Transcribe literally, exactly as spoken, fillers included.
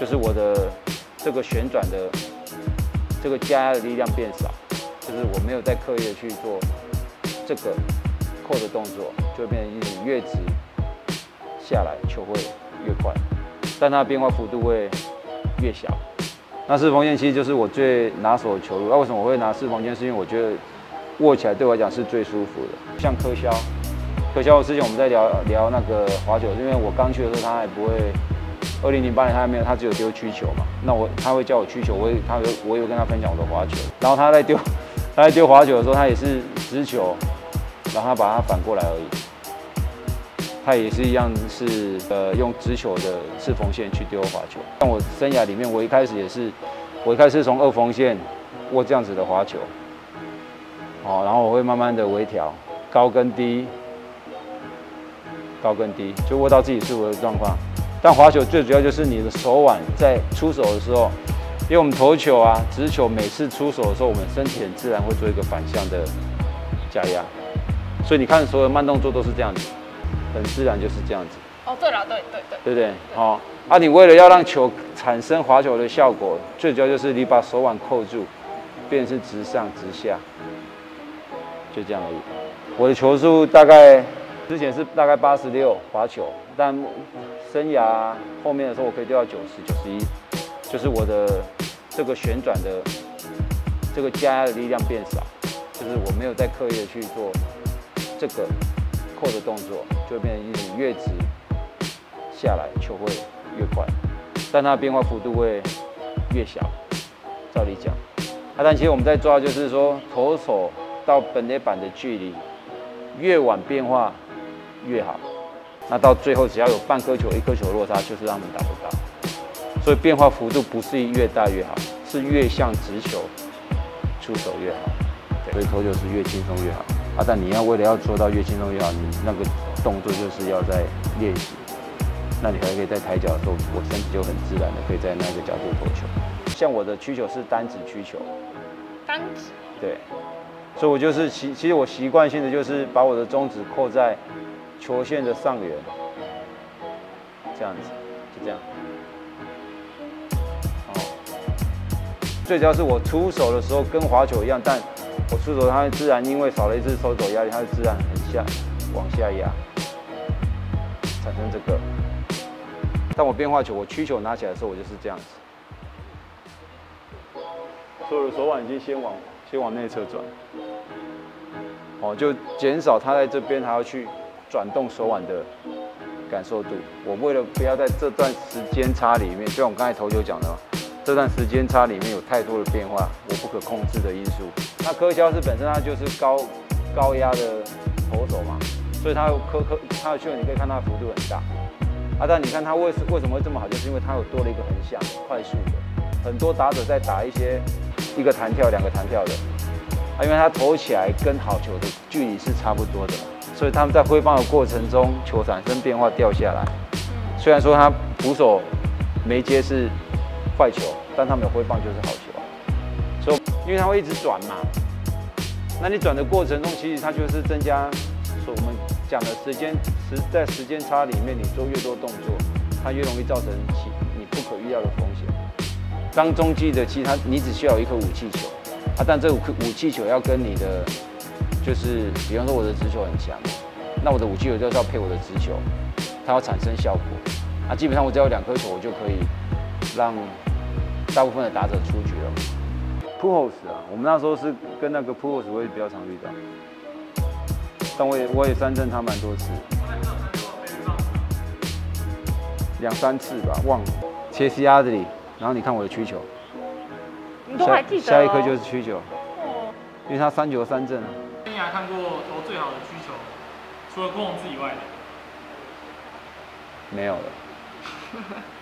就是我的这个旋转的这个加压的力量变少，就是我没有在刻意的去做这个扣的动作，就会变成你越直下来球会越快，但它的变化幅度会越小。那四缝线其实就是我最拿手的球路。那、啊、为什么我会拿四缝线？是因为我觉得握起来对我来讲是最舒服的。像柯肖，柯肖之前我们在聊聊那个滑球，因为我刚去的时候他还不会，二零零八年他还没有，他只有丢曲球嘛。那我他会教我曲球，我也他有我有跟他分享我的滑球。然后他在丢他在丢滑球的时候，他也是直球，然后他把它反过来而已。他也是一样是呃用直球的四缝线去丢滑球。像我生涯里面，我一开始也是，我一开始从二缝线握这样子的滑球，哦，然后我会慢慢的微调，高跟低，高跟低，就握到自己舒服的状况。但滑球最主要就是你的手腕在出手的时候，因为我们投球啊、直球每次出手的时候，我们身体很自然会做一个反向的加压，所以你看所有慢动作都是这样子。很自然就是这样子。 哦，对了，对对对， 对不对？哦，啊，你为了要让球产生滑球的效果，最主要就是你把手腕扣住，变成是直上直下，就这样而已。我的球速大概之前是大概八十六滑球，但生涯后面的时候我可以丢到九十、九十一，就是我的这个旋转的这个加压的力量变少，就是我没有在刻意的去做这个扣的动作，就会变成你越直下来球会越快，但它的变化幅度会越小。照理讲，啊，但其实我们在抓就是说投手到本垒板的距离越晚变化越好，那到最后只要有半颗球、一颗球落差，就是让他们打不到。所以变化幅度不是越大越好，是越像直球出手越好。所以投球是越轻松越好。啊，但你要为了要做到越轻松越好，你那个动作就是要在练习。那你还可以在抬脚的时候，我身体就很自然的可以在那个角度投球。像我的曲球是单指曲球， 单指。对。 所以我就是习，其实我习惯性的就是把我的中指扣在球线的上缘，这样子，就这样。哦。最主要是我出手的时候跟滑球一样，但我出手，它会自然因为少了一次收手压力，它会自然很下往下压，产生这个。但我变化球，我曲球拿起来的时候，我就是这样子，所有的手腕已经先往先往内侧转，哦，就减少它在这边还要去转动手腕的感受度。我为了不要在这段时间差里面，就像我刚才投球讲的，这段时间差里面有太多的变化，我不可控制的因素。那柯肖是本身它就是高高压的投手嘛，所以它有柯柯它的球你可以看它的幅度很大。啊，但你看它为为什么会这么好，就是因为它有多了一个横向，快速的。很多打者在打一些一个弹跳、两个弹跳的，啊，因为它投起来跟好球的距离是差不多的嘛，所以他们在挥棒的过程中，球产生变化掉下来。虽然说他捕手没接是坏球，但他们有挥棒就是好球。所以因为它会一直转嘛，那你转的过程中，其实它就是增加所我们讲的时间时在时间差里面，你做越多动作，它越容易造成其你不可预料的风险。当中继的，其实它你只需要有一颗武器球啊，但这个武器球要跟你的就是，比方说我的直球很强，那我的武器球就是要配我的直球，它要产生效果。啊，基本上我只要有两颗球，我就可以让大部分的打者出局了。Pujols 啊，我们那时候是跟那个 Pujols 我也比较常遇到，但我也我也三振他蛮多次，两三次吧，忘了。切西亚里，然后你看我的曲球， 你都还记得、哦？ 下一颗就是曲球，哦，因为他三球三振啊。 生涯看过投最好的曲球，除了郭泓志以外的， 没有了。